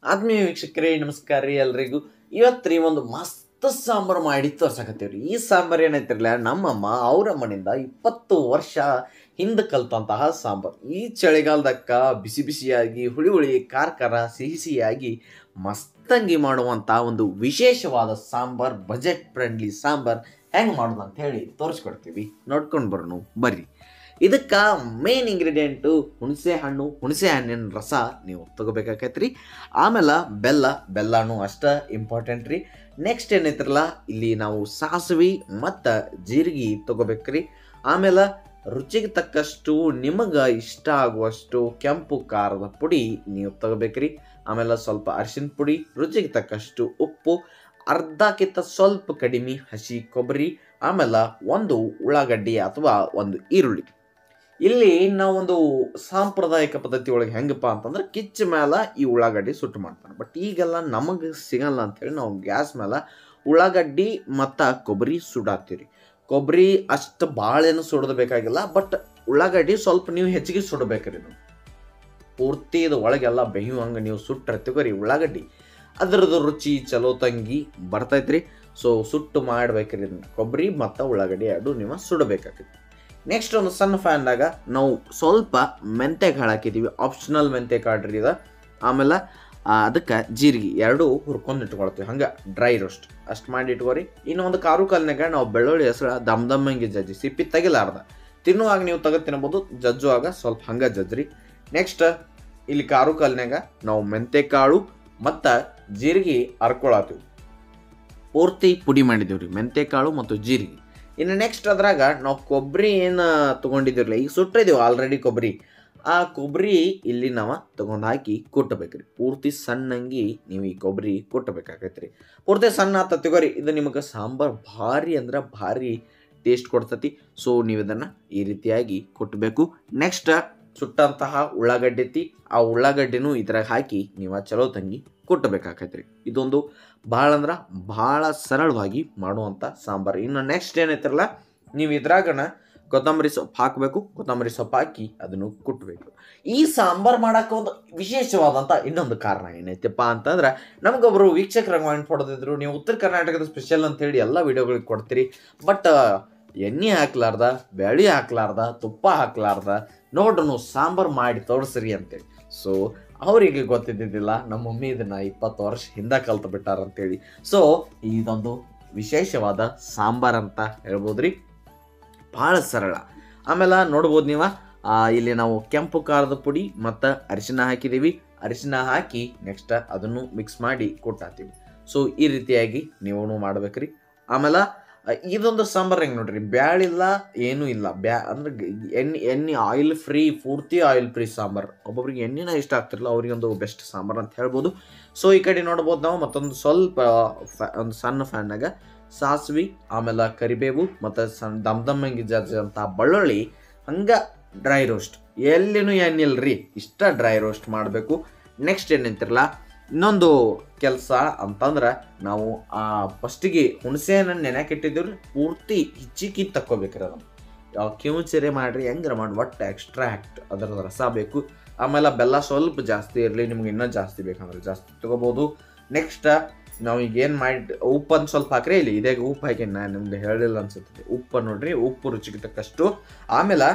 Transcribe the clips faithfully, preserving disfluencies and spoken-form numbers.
ಆತ್ಮೀಯ ವೀಕ್ಷಕರೇ ನಮಸ್ಕಾರ ರೀ ಎಲ್ರಿಗೂ. ಇವತ್ತು ರೀ ಒಂದು ಮಸ್ತ್ ಸಾಂಬಾರು ಮಾಡಿ ತೋರ್ಸಕತ್ತೀವ್ರಿ. ಈ ಸಾಂಬಾರು ಏನೈತಿರಲ್ಲ, ನಮ್ಮಮ್ಮ ಅವ್ರ ಮನೆಯಿಂದ ಇಪ್ಪತ್ತು ವರ್ಷ ಹಿಂದೆ ಕಲ್ತಂತಹ ಸಾಂಬಾರು. ಈ ಚಳಿಗಾಲದಕ್ಕ ಬಿಸಿ ಬಿಸಿಯಾಗಿ ಹುಳಿ ಹುಳಿ ಖಾರ ಖಾರ ಸಿಹಿ ಸಿಹಿಯಾಗಿ ಮಸ್ತಂಗಿ ಮಾಡುವಂಥ ಒಂದು ವಿಶೇಷವಾದ ಸಾಂಬಾರು, ಬಜೆಟ್ ಫ್ರೆಂಡ್ಲಿ ಸಾಂಬಾರು ಹೆಂಗೆ ಮಾಡೋದು ಅಂತ ಹೇಳಿ ತೋರಿಸ್ಕೊಡ್ತೀವಿ. ನೋಡ್ಕೊಂಡು ಬರೋಣ ಬರ್ರಿ. ಇದಕ್ಕೆ ಮೇನ್ ಇಂಗ್ರೀಡಿಯೆಂಟು ಹುಣಸೆ ಹಣ್ಣು, ಹುಣಸೆ ಹಣ್ಣಿನ ರಸ ನೀವು ತೊಗೋಬೇಕಾಕೈತ್ರಿ. ಆಮೇಲೆ ಬೆಲ್ಲ, ಬೆಲ್ಲನೂ ಅಷ್ಟೇ ಇಂಪಾರ್ಟೆಂಟ್ ರೀ. ನೆಕ್ಸ್ಟ್ ಏನೈತ್ರಲ್ಲ, ಇಲ್ಲಿ ನಾವು ಸಾಸಿವೆ ಮತ್ತು ಜೀರಿಗೆ ತೊಗೋಬೇಕ್ರಿ. ಆಮೇಲೆ ರುಚಿಗೆ ತಕ್ಕಷ್ಟು ನಿಮಗೆ ಇಷ್ಟ ಆಗುವಷ್ಟು ಕೆಂಪು ಖಾರದ ಪುಡಿ ನೀವು ತೊಗೋಬೇಕ್ರಿ. ಆಮೇಲೆ ಸ್ವಲ್ಪ ಅರಿಶಿನ ಪುಡಿ, ರುಚಿಗೆ ತಕ್ಕಷ್ಟು ಉಪ್ಪು, ಅರ್ಧಕ್ಕಿಂತ ಸ್ವಲ್ಪ ಕಡಿಮೆ ಹಸಿ ಕೊಬ್ಬರಿ, ಆಮೇಲೆ ಒಂದು ಉಳ್ಳಾಗಡ್ಡಿ ಅಥವಾ ಒಂದು ಈರುಳ್ಳಿ. ಇಲ್ಲಿ ನಾವೊಂದು ಸಾಂಪ್ರದಾಯಿಕ ಪದ್ಧತಿ ಒಳಗೆ ಹೆಂಗಪ್ಪ ಅಂತಂದ್ರೆ ಕಿಚ್ಚ ಮೇಲೆ ಈ ಉಳ್ಳಾಗಡ್ಡಿ ಸುಟ್ಟು ಮಾಡ್ತಾರೆ. ಬಟ್ ಈಗೆಲ್ಲ ನಮಗೆ ಸಿಗಲ್ಲ ಅಂಥೇಳಿ ನಾವು ಗ್ಯಾಸ್ ಮೇಲೆ ಉಳ್ಳಾಗಡ್ಡಿ ಮತ್ತು ಕೊಬ್ಬರಿ ಸುಡಾತೀವಿ. ಕೊಬ್ಬರಿ ಅಷ್ಟು ಭಾಳ ಏನು ಸುಡೋದು ಬೇಕಾಗಿಲ್ಲ, ಬಟ್ ಉಳ್ಳಾಗಡ್ಡಿ ಸ್ವಲ್ಪ ನೀವು ಹೆಚ್ಚಿಗೆ ಸುಡಬೇಕ್ರಿ. ನೀವು ಪೂರ್ತಿ ಇದು ಒಳಗೆಲ್ಲ ಬೇಯುವಂಗೆ ನೀವು ಸುಟ್ಟಿರ್ತೀವಿ ಉಳ್ಳಾಗಡ್ಡಿ, ಅದರದ್ದು ರುಚಿ ಚಲೋ ತಂಗಿ ಬರ್ತೈತ್ರಿ. ಸೊ ಸುಟ್ಟು ಮಾಡ್ಬೇಕ್ರಿ ಇದನ್ನ. ಕೊಬ್ಬರಿ ಮತ್ತು ಉಳ್ಳಾಗಡ್ಡಿ ಎರಡು ನೀವು ಸುಡಬೇಕಾಗ್ತೈತಿ. ನೆಕ್ಸ್ಟ್ ಒಂದು ಸಣ್ಣ ಫ್ಯಾನ್ದಾಗ ನಾವು ಸ್ವಲ್ಪ ಮೆಂತೆ ಕಾಳು ಹಾಕಿದ್ದೀವಿ, ಆಪ್ಷನಲ್ ಮೆಂತೆ ಕಾಳು ರೀ ಇದು. ಆಮೇಲೆ ಅದಕ್ಕೆ ಜೀರಿಗೆ ಎರಡು ಹುರ್ಕೊಂಡು ಇಟ್ಕೊಳ್ತೀವಿ, ಹಂಗೆ ಡ್ರೈ ರೋಸ್ಟ್ ಅಷ್ಟು ಮಾಡಿ ಇಟ್ಕೋರಿ. ಇನ್ನೊಂದು ಕಾರು ಕಾಲ್ನಾಗ ನಾವು ಬೆಳ್ಳುಳ್ಳಿ ಹೆಸರು ದಮ್ ದಮ್ಮಂಗೆ ಜಜ್ಜಿ ಸಿಪ್ಪಿ ತೆಗಿಲಾರ್ದ ತಿನ್ನುವಾಗ ನೀವು ತೆಗೆದು ತಿನ್ಬೋದು, ಜಜ್ಜುವಾಗ ಸ್ವಲ್ಪ ಹಂಗೆ ಜಜ್ರಿ. ನೆಕ್ಸ್ಟ್ ಇಲ್ಲಿ ಕಾರು ಕಾಲ್ನಾಗ ನಾವು ಮೆಂತೆ ಕಾಳು ಮತ್ತು ಜೀರಿಗೆ ಹರ್ಕೊಳತ್ತೀವಿ, ಪೂರ್ತಿ ಪುಡಿ ಮಾಡಿದ್ದೀವಿ ರೀ ಮೆಂತೆ ಕಾಳು ಮತ್ತು ಜೀರಿಗೆ. ಇನ್ನು ನೆಕ್ಸ್ಟ್ ಅದ್ರಾಗ ನಾವು ಕೊಬ್ಬರಿ ಏನು ತೊಗೊಂಡಿದ್ದೀರಲ್ಲ, ಈಗ ಸುಟ್ಟಿದ್ದೀವಿ ಆಲ್ರೆಡಿ ಕೊಬ್ಬರಿ, ಆ ಕೊಬ್ಬರಿ ಇಲ್ಲಿ ನಾವು ತೊಗೊಂಡು ಹಾಕಿ ಕುಟ್ಟಬೇಕ್ರಿ. ಪೂರ್ತಿ ಸಣ್ಣಂಗಿ ನೀವು ಈ ಕೊಬ್ಬರಿ ಕುಟ್ಟಬೇಕಾಗೈತೆ ರೀ. ಪೂರ್ತಿ ಸಣ್ಣ ಆತ ತಗೋರಿ. ಇದು ನಿಮಗೆ ಸಾಂಬಾರು ಭಾರಿ ಅಂದ್ರೆ ಭಾರಿ ಟೇಸ್ಟ್ ಕೊಡ್ತತಿ. ಸೊ ನೀವು ಇದನ್ನು ಈ ರೀತಿಯಾಗಿ ಕುಟ್ಟಬೇಕು. ನೆಕ್ಸ್ಟ್ ಸುಟ್ಟಂತಹ ಉಳ್ಳಾಗಡ್ಡಿ ಐತಿ, ಆ ಉಳ್ಳಾಗಡ್ಡಿನೂ ಇದ್ರಾಗ ಹಾಕಿ ನೀವು ಚಲೋ ತಂಗಿ ಕುಟ್ಟಬೇಕಾಗೈತೆ ರೀ. ಇದೊಂದು ಭಾಳ ಅಂದ್ರೆ ಭಾಳ ಸರಳವಾಗಿ ಮಾಡುವಂಥ ಸಾಂಬಾರು. ಇನ್ನು ನೆಕ್ಸ್ಟ್ ಏನೈತಿರಲ್ಲ, ನೀವು ಇದ್ರಾಗನ ಕೊತ್ತಂಬರಿ ಸೊಪ್ಪು ಹಾಕಬೇಕು. ಕೊತ್ತಂಬರಿ ಸೊಪ್ಪು ಹಾಕಿ ಅದನ್ನು ಕುಟ್ಟಬೇಕು. ಈ ಸಾಂಬಾರು ಮಾಡೋಕೆ ಒಂದು ವಿಶೇಷವಾದಂಥ ಇನ್ನೊಂದು ಕಾರಣ ಏನೈತಪ್ಪ ಅಂತಂದ್ರೆ, ನಮಗೊಬ್ಬರು ವೀಕ್ಷಕರ ಕಾಮೆಂಟ್ ಹೊಡೆದಿದ್ರು, ನೀವು ಉತ್ತರ ಕರ್ನಾಟಕದ ಸ್ಪೆಷಲ್ ಅಂತೇಳಿ ಎಲ್ಲ ವೀಡಿಯೋಗಳಿಗೆ ಕೊಡ್ತೀರಿ, ಬಟ್ ಎಣ್ಣೆ ಹಾಕ್ಲಾರ್ದ, ಬೇಳೆ ಹಾಕ್ಲಾರ್ದ, ತುಪ್ಪ ಹಾಕ್ಲಾರ್ದ ನೋಡ್ರು ಸಾಂಬಾರು ಮಾಡಿ ತೋರಿಸ್ರಿ ಅಂತೇಳಿ. ಸೊ ಅವರಿಗೆ ಗೊತ್ತಿದ್ದಿದ್ದಿಲ್ಲ, ನಮ್ಮ ಮಮ್ಮಿ ಇದನ್ನು ಇಪ್ಪತ್ತು ವರ್ಷ ಹಿಂದೆ ಕಲ್ತು ಬಿಟ್ಟಾರಂತೇಳಿ. ಸೊ ಇದೊಂದು ವಿಶೇಷವಾದ ಸಾಂಬಾರು ಅಂತ ಹೇಳ್ಬೋದು ರೀ, ಭಾಳ ಸರಳ. ಆಮೇಲೆ ನೋಡ್ಬೋದು ನೀವು ಇಲ್ಲಿ ನಾವು ಕೆಂಪು ಖಾರದ ಪುಡಿ ಮತ್ತು ಅರಿಶಿನ ಹಾಕಿದ್ದೀವಿ. ಅರಿಶಿನ ಹಾಕಿ ನೆಕ್ಸ್ಟ್ ಅದನ್ನು ಮಿಕ್ಸ್ ಮಾಡಿ ಕೊಟ್ಟಾತೀವಿ. ಸೊ ಈ ರೀತಿಯಾಗಿ ನೀವು ಮಾಡ್ಬೇಕ್ರಿ. ಆಮೇಲೆ ಇದೊಂದು ಸಾಂಬಾರು ಹೆಂಗೆ ನೋಡ್ರಿ, ಬ್ಯಾಳಿಲ್ಲ ಏನೂ ಇಲ್ಲ, ಬ್ಯಾ ಅಂದ್ರೆ ಎಣ್ಣೆ ಎಣ್ಣೆ ಆಯಿಲ್ ಫ್ರೀ, ಪೂರ್ತಿ ಆಯಿಲ್ ಫ್ರೀ ಸಾಂಬಾರು. ಒಬ್ಬೊಬ್ರಿಗೆ ಎಣ್ಣೆನ ಇಷ್ಟ ಆಗ್ತಿರಲ್ಲ, ಅವ್ರಿಗೊಂದು ಬೆಸ್ಟ್ ಸಾಂಬಾರು ಅಂತ ಹೇಳ್ಬೋದು. ಸೊ ಈ ಕಡೆ ನೋಡ್ಬೋದು ನಾವು ಮತ್ತೊಂದು ಸ್ವಲ್ಪ ಫ್ಯಾ ಒಂದು ಸಣ್ಣ ಫ್ಯಾನ್ನಾಗ ಸಾಸಿವೆ, ಆಮೇಲೆ ಕರಿಬೇವು ಮತ್ತು ಸಣ್ಣ ದಮ್ ದಮ್ಮಂಗಿ ಜಜ್ಜಂಥ ಬೆಳ್ಳುಳ್ಳಿ ಹಂಗೆ ಡ್ರೈ ರೋಸ್ಟ್, ಎಲ್ಲಿನೂ ಎಣ್ಣಿಲ್ರಿ, ಇಷ್ಟ ಡ್ರೈ ರೋಸ್ಟ್ ಮಾಡಬೇಕು. ನೆಕ್ಸ್ಟ್ ಏನಂತಿರಲ್ಲ, ಇನ್ನೊಂದು ಕೆಲಸ ಅಂತಂದ್ರೆ ನಾವು ಆ ಫಸ್ಟಿಗೆ ಹುಣಸೆಹಣ್ಣು ನೆನೆಯಾಕೆ ಇಟ್ಟಿದ್ದೀವ್ರಿ, ಪೂರ್ತಿ ಹಿಚ್ಚಿಕ್ಕಿ ತಕ್ಕೋಬೇಕ್ರಿ. ಅದನ್ನು ಯಾವ ಕಿವುಚೆರೆ ಮಾಡಿರಿ ಹೆಂಗಾರ ಮಾಡಿ ಒಟ್ಟು ಎಕ್ಸ್ಟ್ರಾಕ್ಟ್ ಅದರ ರಸ ಬೇಕು. ಆಮೇಲೆ ಬೆಲ್ಲ ಸ್ವಲ್ಪ ಜಾಸ್ತಿ ಇರಲಿ, ನಿಮ್ಗೆ ಇನ್ನೂ ಜಾಸ್ತಿ ಬೇಕಂದ್ರೆ ಜಾಸ್ತಿ ತೊಗೋಬೋದು. ನೆಕ್ಸ್ಟ್ ನಾವು ಈಗ ಏನು ಮಾಡಿ ಉಪ್ಪನ್ನು ಸ್ವಲ್ಪ ಹಾಕ್ರಿ. ಇಲ್ಲಿ ಇದೇ ಉಪ್ಪು ಹಾಕಿ ನಾನು ನಿಮ್ಗೆ ಹೇಳಿಲ್ಲ ಅನ್ಸುತ್ತೆ, ಉಪ್ಪು ನೋಡ್ರಿ, ಉಪ್ಪು ರುಚಿಗೆ ತಕ್ಕಷ್ಟು. ಆಮೇಲೆ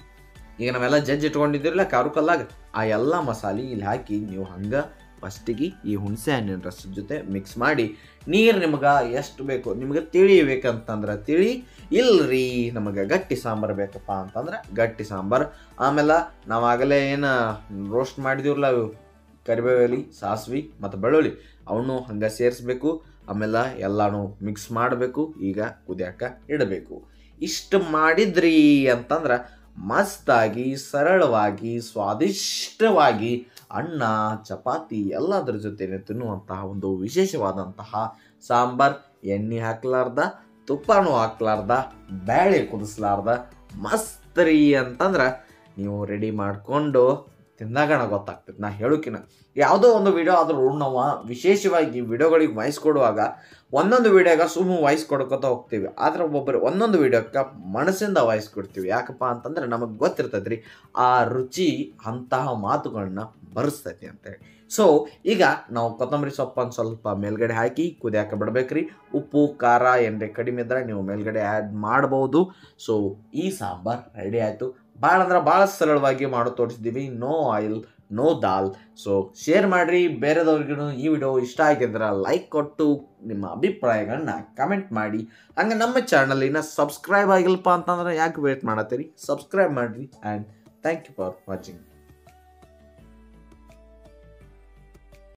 ಈಗ ನಾವೆಲ್ಲ ಜಜ್ಜಿ ಇಟ್ಕೊಂಡಿದ್ದೀರಲ್ಲ ಕಾರು ಕಲ್ಲಾಗ, ಆ ಎಲ್ಲ ಮಸಾಲೆ ಇಲ್ಲಿ ಹಾಕಿ ನೀವು ಹಂಗೆ ಫಸ್ಟಿಗೆ ಈ ಹುಣಸೆ ಹಣ್ಣಿನ ರಸದ ಜೊತೆ ಮಿಕ್ಸ್ ಮಾಡಿ, ನೀರು ನಿಮಗೆ ಎಷ್ಟು ಬೇಕು, ನಿಮಗೆ ತಿಳಿ ಬೇಕಂತಂದ್ರೆ ತಿಳಿ, ಇಲ್ಲರಿ ನಮಗೆ ಗಟ್ಟಿ ಸಾಂಬಾರು ಬೇಕಪ್ಪ ಅಂತಂದ್ರೆ ಗಟ್ಟಿ ಸಾಂಬಾರು. ಆಮೇಲೆ ನಾವಾಗಲೇ ಏನು ರೋಸ್ಟ್ ಮಾಡಿದೀವ್ರಲ್ಲ ಕರಿಬೇವು, ಸಾಸಿವೆ ಮತ್ತು ಬೆಳ್ಳುಳ್ಳಿ, ಅವನು ಹಂಗೆ ಸೇರಿಸ್ಬೇಕು. ಆಮೇಲೆ ಎಲ್ಲನೂ ಮಿಕ್ಸ್ ಮಾಡಬೇಕು. ಈಗ ಕುದಿಯಾಕ ಇಡಬೇಕು. ಇಷ್ಟು ಮಾಡಿದ್ರಿ ಅಂತಂದ್ರೆ ಮಸ್ತಾಗಿ ಸರಳವಾಗಿ ಸ್ವಾದಿಷ್ಟವಾಗಿ ಅನ್ನ ಚಪಾತಿ ಎಲ್ಲದರ ಜೊತೆ ತಿನ್ನುವಂತಹ ಒಂದು ವಿಶೇಷವಾದಂತಹ ಸಾಂಬಾರು. ಎಣ್ಣೆ ಹಾಕ್ಲಾರ್ದ, ತುಪ್ಪನೂ ಹಾಕ್ಲಾರ್ದ, ಬೇಳೆ ಕುದಿಸ್ಲಾರ್ದ ಮಸ್ತ್ ರೀ ಅಂತಂದ್ರೆ ನೀವು ರೆಡಿ ಮಾಡಿಕೊಂಡು ತಿಂದಾಗಣ ಗೊತ್ತಾಗ್ತದೆ. ನಾ ಹೇಳೋಕಿನ ಯಾವುದೋ ಒಂದು ವಿಡಿಯೋ ಆದರೂ ನಾವು ವಿಶೇಷವಾಗಿ ವಿಡಿಯೋಗಳಿಗೆ ವಾಯ್ಸ್ ಕೊಡುವಾಗ ಒಂದೊಂದು ವಿಡಿಯೋಗೆ ಸುಮ್ಮ ವಾಯ್ಸ್ ಕೊಡ್ಕೊತ ಹೋಗ್ತೀವಿ, ಆದರೆ ಒಬ್ಬೊಬ್ಬರು ಒಂದೊಂದು ವಿಡಿಯೋಕ್ಕೆ ಮನಸ್ಸಿಂದ ವಾಯ್ಸ್ ಕೊಡ್ತೀವಿ. ಯಾಕಪ್ಪ ಅಂತಂದ್ರೆ ನಮಗೆ ಗೊತ್ತಿರ್ತೈತೆ ರೀ ಆ ರುಚಿ ಅಂತಹ ಮಾತುಗಳನ್ನ ಬರೆಸ್ತೈತಿ ಅಂತೇಳಿ. ಸೊ ಈಗ ನಾವು ಕೊತ್ತಂಬರಿ ಸೊಪ್ಪನ್ನು ಸ್ವಲ್ಪ ಮೇಲ್ಗಡೆ ಹಾಕಿ ಕುದಿಯಾಕ ಬಿಡ್ಬೇಕ್ರಿ. ಉಪ್ಪು ಖಾರ ಏನ್ರಿ ಕಡಿಮೆ ಇದ್ರೆ ನೀವು ಮೇಲ್ಗಡೆ ಆ್ಯಡ್ ಮಾಡ್ಬೋದು. ಸೊ ಈ ಸಾಂಬಾರ್ ರೆಡಿ ಆಯಿತು. ಭಾಳ ಅಂದ್ರೆ ಭಾಳ ಸರಳವಾಗಿ ಮಾಡೋ ತೋರಿಸಿದ್ದೀವಿ. ನೋ ಆಯಿಲ್, ನೋ ದಾಲ್. ಸೊ ಶೇರ್ ಮಾಡಿರಿ ಬೇರೆದವ್ರಿಗೂ. ಈ ವಿಡಿಯೋ ಇಷ್ಟ ಆಗಿದ್ರೆ ಲೈಕ್ ಕೊಟ್ಟು ನಿಮ್ಮ ಅಭಿಪ್ರಾಯಗಳನ್ನ ಕಮೆಂಟ್ ಮಾಡಿ. ಹಂಗೆ ನಮ್ಮ ಚಾನಲಿನ ಸಬ್ಸ್ಕ್ರೈಬ್ ಆಗಿಲ್ಲಪ್ಪ ಅಂತಂದ್ರೆ ಯಾಕೆ ವೇಟ್ ಮಾಡತ್ತೀರಿ, ಸಬ್ಸ್ಕ್ರೈಬ್ ಮಾಡಿರಿ. And thank you for watching.